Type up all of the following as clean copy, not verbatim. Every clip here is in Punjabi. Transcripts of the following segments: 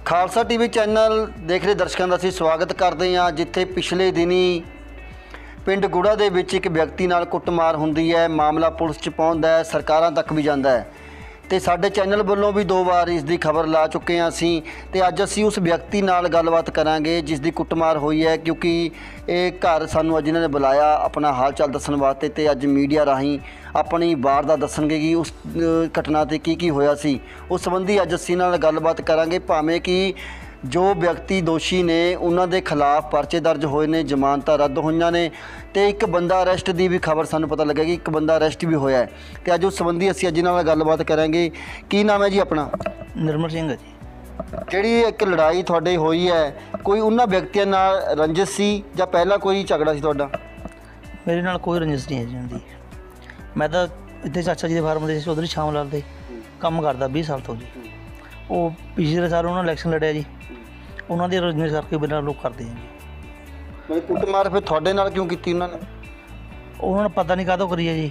ਖਾਲਸਾ ਟੀਵੀ ਚੈਨਲ ਦੇਖ ਰਹੇ ਦਰਸ਼ਕਾਂ ਦਾ ਅਸੀਂ ਸਵਾਗਤ ਕਰਦੇ ਹਾਂ। ਜਿੱਥੇ ਪਿਛਲੇ ਦਿਨੀ ਪਿੰਡ ਗੁੜਾ ਦੇ ਵਿੱਚ ਇੱਕ ਵਿਅਕਤੀ ਨਾਲ ਕੁੱਟਮਾਰ ਹੁੰਦੀ ਹੈ, ਮਾਮਲਾ ਪੁਲਿਸ 'ਚ ਪਹੁੰਚਦਾ ਹੈ, ਸਰਕਾਰਾਂ ਤੱਕ ਵੀ ਜਾਂਦਾ ਹੈ ਤੇ ਸਾਡੇ ਚੈਨਲ ਵੱਲੋਂ ਵੀ 2 ਵਾਰ ਇਸ ਦੀ ਖਬਰ ਲਾ ਚੁੱਕੇ ਹਾਂ ਅਸੀਂ। ਤੇ ਅੱਜ ਅਸੀਂ ਉਸ ਵਿਅਕਤੀ ਨਾਲ ਗੱਲਬਾਤ ਕਰਾਂਗੇ ਜਿਸ ਦੀ ਕੁੱਟਮਾਰ ਹੋਈ ਹੈ, ਕਿਉਂਕਿ ਇਹ ਘਰ ਸਾਨੂੰ ਅੱਜ ਇਹਨਾਂ ਨੇ ਬੁਲਾਇਆ ਆਪਣਾ ਹਾਲ ਚਾਲ ਦੱਸਣ ਵਾਸਤੇ ਤੇ ਅੱਜ ਮੀਡੀਆ ਰਾਹੀਂ ਆਪਣੀ ਵਾਰਦਾਤ ਦੱਸਣਗੇ ਕਿ ਉਸ ਘਟਨਾ ਤੇ ਕੀ ਹੋਇਆ ਸੀ। ਉਸ ਸੰਬੰਧੀ ਅੱਜ ਅਸੀਂ ਨਾਲ ਗੱਲਬਾਤ ਕਰਾਂਗੇ। ਭਾਵੇਂ ਕਿ ਜੋ ਵਿਅਕਤੀ ਦੋਸ਼ੀ ने उन्होंने खिलाफ परचे दर्ज होए ने, जमानत रद्द होईयां ने ते एक बंदा अरेस्ट की भी खबर सानू पता लगे कि एक बंदा अरेस्ट भी होया है। तो अज उस संबंधी असीं अज नाल गलबात करांगे। की नाम है जी अपना? निर्मल सिंह है जी। जिहड़ी एक लड़ाई तुहाडे होई है, कोई उन्हां व्यक्तियों नाल रंजिश सी जां पहला कोई झगड़ा सी तुहाडा? मेरे नाल कोई रंजिश नहीं है जी उनकी। मैं तो इत्थे चाचा जी के फार्म दे चौधरी शाम लाल दे काम करदा 20 साल तो जी। वो पिछले साल उन्होंने इलैक्शन लड़िया जी, उन्होंने रंजिश करके बिना लोग करते हैं जी। मैं कुटमार फिर तुहाडे नाल क्यों कीती उन्होंने? उन्होंने पता नहीं काहतों करी है जी।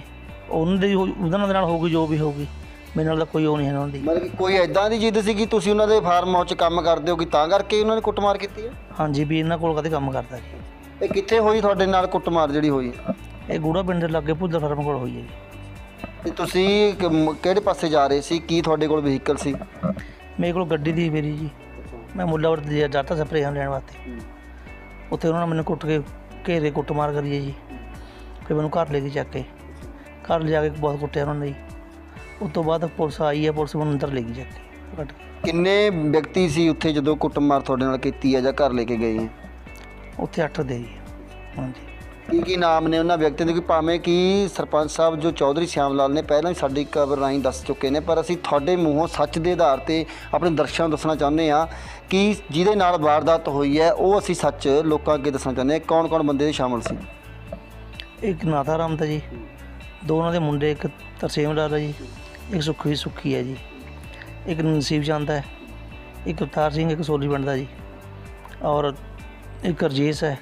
उन्होंने नाल होगी जो भी होगी, मेरे नाल कोई वो नहीं है उन्होंने दी। मतलब कि कोई इदां दी जिद सी कि तुसीं उन्हां दे फार्म हाउस 'च काम करदे हो कि तां करके उन्होंने कुटमार कीती है? हाँ जी, भी इन्होंने कोल कदे काम करता जी। ਇਹ ਕਿੱਥੇ ਹੋਈ ਤੁਹਾਡੇ ਨਾਲ ਕੁੱਟਮਾਰ ਜਿਹੜੀ ਹੋਈ? ये गूड़ा पिंड के लागे भुੱਦਰ फार्म कोल हुई है जी। ਤੇ ਤੁਸੀਂ ਕਿਹੜੇ ਪਾਸੇ ਜਾ ਰਹੇ ਸੀ? ਕੀ ਤੁਹਾਡੇ ਕੋਲ ਵਹੀਕਲ ਸੀ? मेरे को गड्डी दी मेरी जी। मैं मुलावर जाता स्प्रे लैन वास्ते। उत्थे उन्होंने मैंने कुट के घेरे कुटमार करिए जी। फिर मैंने घर ले गई चक के, घर ले जाके बहुत कुटिया उन्होंने जी। उस तो बाद पुलिस आई है, पुलिस मैंने अंदर ले गई चक के कट के। ਕਿੰਨੇ ਵਿਅਕਤੀ ਸੀ ਉੱਥੇ ਜਦੋਂ ਕੁੱਟਮਾਰ ਤੁਹਾਡੇ ਨਾਲ ਕੀਤੀ ਹੈ ਜਾਂ ਘਰ ਲੈ ਕੇ ਗਏ ਹੈ? उत्थे 8 दे जी। हाँ जी। ਕੀ ਨਾਮ ਨੇ ਉਹਨਾਂ ਵਿਅਕਤੀਆਂ ਦੇ? ਕਿ ਭਾਵੇਂ ਕਿ ਸਰਪੰਚ ਸਾਹਿਬ ਜੋ ਚੌਧਰੀ ਸ਼ਾਮ ਲਾਲ ਨੇ ਪਹਿਲਾਂ ਵੀ ਸਾਡੀ ਖਬਰ ਰਾਹੀਂ ਦੱਸ ਚੁੱਕੇ ਨੇ, ਪਰ ਅਸੀਂ ਤੁਹਾਡੇ ਮੂੰਹੋਂ ਸੱਚ ਦੇ ਆਧਾਰ ਤੇ ਆਪਣੇ ਦਰਸ਼ਕਾਂ ਨੂੰ ਦੱਸਣਾ ਚਾਹੁੰਦੇ ਹਾਂ ਕਿ ਜਿਹਦੇ ਨਾਲ ਵਾਰਦਾਤ ਹੋਈ ਹੈ ਉਹ ਅਸੀਂ ਸੱਚ ਲੋਕਾਂ ਅੱਗੇ ਦੱਸਣਾ ਚਾਹੁੰਦੇ ਹਾਂ। ਕੌਣ ਬੰਦੇ ਸ਼ਾਮਲ ਸੀ? एक नाथा राम था जी, 2 उन्होंने मुंडे, एक तरसेम लाल है जी, एक सुखी है जी, एक नसीब चंद है, एक अवतार सिंह, एक सोली पिंड दा जी, और एक रजेश है,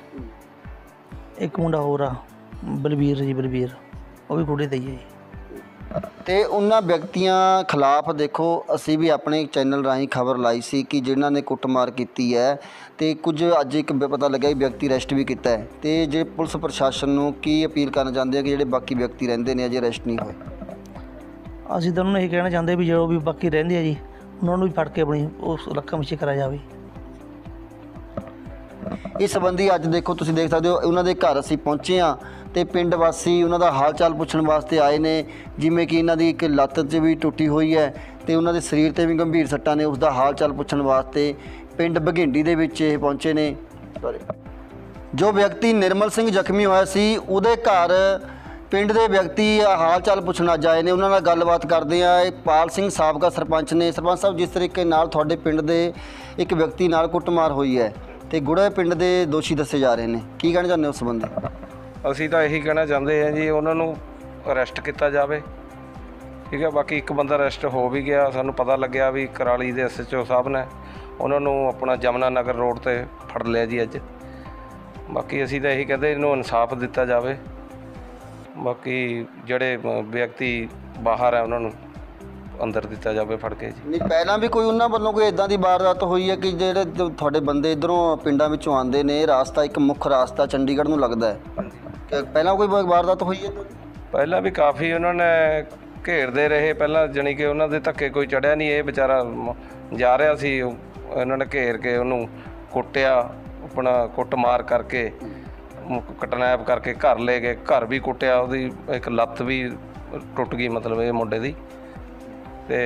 एक मुंडा होर आ बलबीर जी, बलबीर वो भी कुड़े दा ही है जी। ਤੇ ਉਹਨਾਂ ਵਿਅਕਤੀਆਂ ਖਿਲਾਫ ਦੇਖੋ ਅਸੀਂ ਵੀ ਆਪਣੇ ਚੈਨਲ ਰਾਹੀਂ ਖਬਰ ਲਾਈ ਸੀ ਕਿ ਜਿਨ੍ਹਾਂ ਨੇ ਕੁੱਟਮਾਰ ਕੀਤੀ ਹੈ ਤੇ ਕੁਝ ਅੱਜ ਇੱਕ ਪਤਾ ਲੱਗਿਆ ਕਿ ਵਿਅਕਤੀ ਅਰੈਸਟ ਵੀ ਕੀਤਾ ਹੈ। ਤੇ ਜੇ ਪੁਲਿਸ ਪ੍ਰਸ਼ਾਸਨ ਨੂੰ ਕੀ ਅਪੀਲ ਕਰਨਾ ਚਾਹੁੰਦੇ ਆ ਕਿ ਜਿਹੜੇ ਬਾਕੀ ਵਿਅਕਤੀ ਰਹਿੰਦੇ ਨੇ ਅਜੇ ਅਰੈਸਟ ਨਹੀਂ ਹੋਏ? ਅਸੀਂ ਤਾਂ ਉਹਨਾਂ ਨੂੰ ਇਹ ਕਹਿਣਾ ਚਾਹੁੰਦੇ ਵੀ ਜੋ ਵੀ ਬਾਕੀ ਰਹਿੰਦੇ ਆ ਜੀ ਉਹਨਾਂ ਨੂੰ ਵੀ ਫੜ ਕੇ ਆਪਣੀ ਉਸ ਰਕਮ ਵਿੱਚ ਕਰਾਇਆ ਜਾਵੇ। ਇਸ ਸੰਬੰਧੀ ਅੱਜ ਦੇਖੋ ਤੁਸੀਂ ਦੇਖ ਸਕਦੇ ਹੋ ਉਹਨਾਂ ਦੇ ਘਰ ਅਸੀਂ ਪਹੁੰਚੇ ਹਾਂ ਤੇ ਪਿੰਡ ਵਾਸੀ ਉਹਨਾਂ ਦਾ ਹਾਲ ਚਾਲ ਪੁੱਛਣ ਵਾਸਤੇ ਆਏ ਨੇ। ਜਿਵੇਂ ਕਿ ਇਹਨਾਂ ਦੀ ਇੱਕ ਲੱਤ 'ਚ ਵੀ ਟੁੱਟੀ ਹੋਈ ਹੈ ਤੇ ਉਹਨਾਂ ਦੇ ਸਰੀਰ 'ਤੇ ਵੀ ਗੰਭੀਰ ਸੱਟਾਂ ਨੇ, ਉਸ ਦਾ ਹਾਲ ਚਾਲ ਪੁੱਛਣ ਵਾਸਤੇ ਪਿੰਡ ਬਘਿੰਡੀ ਦੇ ਵਿੱਚ ਇਹ ਪਹੁੰਚੇ ਨੇ। ਜੋ ਵਿਅਕਤੀ ਨਿਰਮਲ ਸਿੰਘ ਜ਼ਖਮੀ ਹੋਇਆ ਸੀ ਉਹਦੇ ਘਰ ਪਿੰਡ ਦੇ ਵਿਅਕਤੀ ਹਾਲ ਚਾਲ ਪੁੱਛਣ ਅੱਜ ਆਏ ਨੇ। ਉਹਨਾਂ ਨਾਲ ਗੱਲਬਾਤ ਕਰਦੇ ਆ। ਇਹ ਪਾਲ ਸਿੰਘ ਸਾਬਕਾ ਸਰਪੰਚ ਨੇ। ਸਰਪੰਚ ਸਾਹਿਬ, ਜਿਸ ਤਰੀਕੇ ਨਾਲ ਤੁਹਾਡੇ ਪਿੰਡ ਦੇ ਇੱਕ ਵਿਅਕਤੀ ਨਾਲ ਕੁੱਟਮਾਰ ਹੋਈ ਹੈ ਤੇ ਗੁੜਾ ਪਿੰਡ ਦੇ ਦੋਸ਼ੀ ਦੱਸੇ ਜਾ ਰਹੇ ਨੇ, ਕੀ ਕਹਿਣਾ ਚਾਹੁੰਦੇ ਹੋ ਉਸ ਸੰਬੰਧੀ? ਅਸੀਂ ਤਾਂ ਇਹੀ ਕਹਿਣਾ ਚਾਹੁੰਦੇ ਹਾਂ ਜੀ, ਉਹਨਾਂ ਨੂੰ ਅਰੈਸਟ ਕੀਤਾ ਜਾਵੇ। ਠੀਕ ਹੈ, ਬਾਕੀ ਇੱਕ ਬੰਦਾ ਅਰੈਸਟ ਹੋ ਵੀ ਗਿਆ, ਸਾਨੂੰ ਪਤਾ ਲੱਗਿਆ ਵੀ ਕਰਾਲੀ ਦੇ SHO ਸਾਹਿਬ ਨੇ ਉਹਨਾਂ ਨੂੰ ਆਪਣਾ ਜਮਨਾ ਨਗਰ ਰੋਡ 'ਤੇ ਫੜ ਲਿਆ ਜੀ ਅੱਜ। ਬਾਕੀ ਅਸੀਂ ਤਾਂ ਇਹੀ ਕਹਿੰਦੇ ਇਹਨੂੰ ਇਨਸਾਫ ਦਿੱਤਾ ਜਾਵੇ। ਬਾਕੀ ਜਿਹੜੇ ਵਿਅਕਤੀ ਬਾਹਰ ਹੈ ਉਹਨਾਂ ਨੂੰ ਅੰਦਰ ਦਿੱਤਾ ਜਾਵੇ ਫੜ ਕੇ ਜੀ। ਨਹੀਂ, ਪਹਿਲਾਂ ਵੀ ਕੋਈ ਉਹਨਾਂ ਵੱਲੋਂ ਕੋਈ ਇਦਾਂ ਦੀ ਵਾਰਦਾਤ ਹੋਈ ਹੈ ਕਿ ਜਿਹੜੇ ਤੁਹਾਡੇ ਬੰਦੇ ਇੱਧਰੋਂ ਪਿੰਡਾਂ ਵਿੱਚੋਂ ਆਉਂਦੇ ਨੇ, ਰਾਸਤਾ ਇੱਕ ਮੁੱਖ ਰਾਸਤਾ ਚੰਡੀਗੜ੍ਹ ਨੂੰ ਲੱਗਦਾ ਹੈ, ਕਿ ਪਹਿਲਾਂ ਕੋਈ ਵਾਰਦਾਤ ਹੋਈ ਹੈ? ਪਹਿਲਾਂ ਵੀ ਕਾਫੀ ਉਹਨਾਂ ਨੇ ਘੇਰਦੇ ਰਹੇ, ਪਹਿਲਾਂ ਜਾਣੀ ਕਿ ਉਹਨਾਂ ਦੇ ਧੱਕੇ ਕੋਈ ਚੜ੍ਹਿਆ ਨਹੀਂ। ਇਹ ਵਿਚਾਰਾ ਜਾ ਰਿਹਾ ਸੀ, ਉਹਨਾਂ ਨੇ ਘੇਰ ਕੇ ਉਹਨੂੰ ਕੁੱਟਿਆ, ਆਪਣਾ ਕੁੱਟਮਾਰ ਕਰਕੇ ਕਿਡਨੈਪ ਕਰਕੇ ਘਰ ਲੈ ਗਏ। ਘਰ ਵੀ ਕੁੱਟਿਆ, ਉਹਦੀ ਇੱਕ ਲੱਤ ਵੀ ਟੁੱਟ ਗਈ ਮਤਲਬ ਇਹ ਮੁੰਡੇ ਦੀ। ਤੇ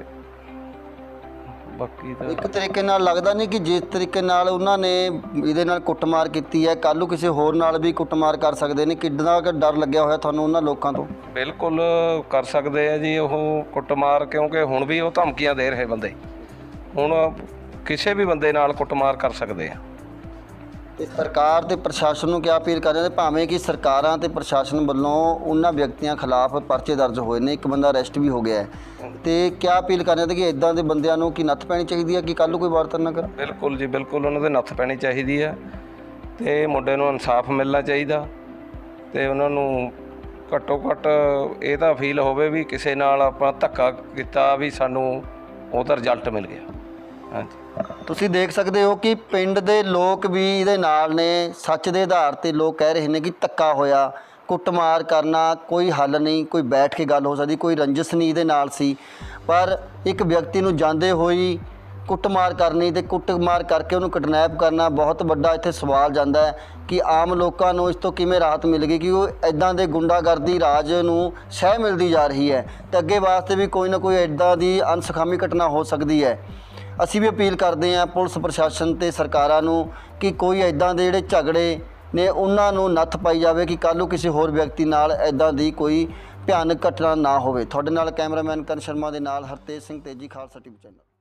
ਬਾਕੀ ਤਾਂ ਇੱਕ ਤਰੀਕੇ ਨਾਲ ਲੱਗਦਾ ਨਹੀਂ ਕਿ ਜਿਸ ਤਰੀਕੇ ਨਾਲ ਉਹਨਾਂ ਨੇ ਇਹਦੇ ਨਾਲ ਕੁੱਟਮਾਰ ਕੀਤੀ ਹੈ ਕੱਲ੍ਹ ਨੂੰ ਕਿਸੇ ਹੋਰ ਨਾਲ ਵੀ ਕੁੱਟਮਾਰ ਕਰ ਸਕਦੇ ਨੇ। ਕਿੰਨਾ ਕੁ ਡਰ ਲੱਗਿਆ ਹੋਇਆ ਤੁਹਾਨੂੰ ਉਹਨਾਂ ਲੋਕਾਂ ਤੋਂ? ਬਿਲਕੁਲ ਕਰ ਸਕਦੇ ਆ ਜੀ ਉਹ ਕੁੱਟਮਾਰ, ਕਿਉਂਕਿ ਹੁਣ ਵੀ ਉਹ ਧਮਕੀਆਂ ਦੇ ਰਹੇ ਬੰਦੇ, ਹੁਣ ਕਿਸੇ ਵੀ ਬੰਦੇ ਨਾਲ ਕੁੱਟਮਾਰ ਕਰ ਸਕਦੇ ਆ। ਤੇ ਸਰਕਾਰ ਤੇ ਪ੍ਰਸ਼ਾਸਨ ਨੂੰ ਕਿਆ ਅਪੀਲ ਕਰ ਰਹੇ ਨੇ? ਭਾਵੇਂ ਕਿ ਸਰਕਾਰਾਂ ਤੇ ਪ੍ਰਸ਼ਾਸਨ ਵੱਲੋਂ ਉਹਨਾਂ ਵਿਅਕਤੀਆਂ ਖਿਲਾਫ ਪਰਚੇ ਦਰਜ ਹੋਏ ਨੇ, ਇੱਕ ਬੰਦਾ ਅਰੈਸਟ ਵੀ ਹੋ ਗਿਆ ਹੈ, ਤੇ ਕਿਆ ਅਪੀਲ ਕਰ ਰਹੇ ਨੇ ਕਿ ਇੱਦਾਂ ਦੇ ਬੰਦਿਆਂ ਨੂੰ ਕੀ ਨੱਥ ਪੈਣੀ ਚਾਹੀਦੀ ਹੈ ਕਿ ਕੱਲ੍ਹ ਨੂੰ ਕੋਈ ਵਾਰਦਾਤ ਨਾ ਕਰਨ? ਬਿਲਕੁਲ ਜੀ, ਬਿਲਕੁਲ ਉਹਨਾਂ ਦੇ ਨੱਥ ਪੈਣੀ ਚਾਹੀਦੀ ਹੈ ਤੇ ਮੁੰਡੇ ਨੂੰ ਇਨਸਾਫ ਮਿਲਣਾ ਚਾਹੀਦਾ। ਤੇ ਉਹਨਾਂ ਨੂੰ ਘੱਟੋ ਘੱਟ ਇਹ ਤਾਂ ਫੀਲ ਹੋਵੇ ਵੀ ਕਿਸੇ ਨਾਲ ਆਪਾਂ ਧੱਕਾ ਕੀਤਾ ਵੀ ਸਾਨੂੰ ਉਹਦਾ ਰਿਜ਼ਲਟ ਮਿਲ ਗਿਆ। ਹਾਂਜੀ। ਤੁਸੀਂ ਦੇਖ ਸਕਦੇ ਹੋ ਕਿ ਪਿੰਡ ਦੇ ਲੋਕ ਵੀ ਇਹਦੇ ਨਾਲ ਨੇ। ਸੱਚ ਦੇ ਆਧਾਰ ਤੇ ਲੋਕ ਕਹਿ ਰਹੇ ਨੇ ਕਿ ਧੱਕਾ ਹੋਇਆ, ਕੁੱਟਮਾਰ ਕਰਨਾ ਕੋਈ ਹੱਲ ਨਹੀਂ, ਕੋਈ ਬੈਠ ਕੇ ਗੱਲ ਹੋ ਸਕਦੀ, ਕੋਈ ਰੰਜਿਸ਼ ਨਹੀਂ ਇਹਦੇ ਨਾਲ ਸੀ। ਪਰ ਇੱਕ ਵਿਅਕਤੀ ਨੂੰ ਜਾਂਦੇ ਹੋਈ ਕੁੱਟਮਾਰ ਕਰਨੀ ਤੇ ਕੁੱਟਮਾਰ ਕਰਕੇ ਉਹਨੂੰ ਕਿਡਨੈਪ ਕਰਨਾ ਬਹੁਤ ਵੱਡਾ ਇੱਥੇ ਸਵਾਲ ਜਾਂਦਾ ਹੈ ਕਿ ਆਮ ਲੋਕਾਂ ਨੂੰ ਇਸ ਤੋਂ ਕਿਵੇਂ ਰਾਹਤ ਮਿਲੇਗੀ ਕਿ ਉਹ ਇੱਦਾਂ ਦੇ ਗੁੰਡਾਗਰਦੀ ਰਾਜ ਨੂੰ ਸਹਿ ਮਿਲਦੀ ਜਾ ਰਹੀ ਹੈ ਤੇ ਅੱਗੇ ਵਾਸਤੇ ਵੀ ਕੋਈ ਨਾ ਕੋਈ ਇੱਦਾਂ ਦੀ ਅਣਸੁਖਾਵੀ ਘਟਨਾ ਹੋ ਸਕਦੀ ਹੈ। ਅਸੀਂ ਵੀ ਅਪੀਲ ਕਰਦੇ ਹਾਂ ਪੁਲਿਸ ਪ੍ਰਸ਼ਾਸਨ ਤੇ ਸਰਕਾਰਾਂ ਨੂੰ ਕਿ ਕੋਈ ਇੱਦਾਂ ਦੇ ਜਿਹੜੇ ਝਗੜੇ ਨੇ ਉਹਨਾਂ ਨੂੰ ਨੱਥ ਪਾਈ ਜਾਵੇ ਕਿ ਕੱਲ੍ਹ ਨੂੰ ਕਿਸੇ ਹੋਰ ਵਿਅਕਤੀ ਨਾਲ ਇੱਦਾਂ ਦੀ ਕੋਈ ਭਿਆਨਕ ਘਟਨਾ ਨਾ ਹੋਵੇ। ਤੁਹਾਡੇ ਨਾਲ ਕੈਮਰਾਮੈਨ ਕਰਨ ਸ਼ਰਮਾ ਦੇ ਨਾਲ ਹਰਤੇਜ ਸਿੰਘ ਤੇਜੀ, ਖਾਲਸਾ ਟੀਵੀ ਚੈਨਲ।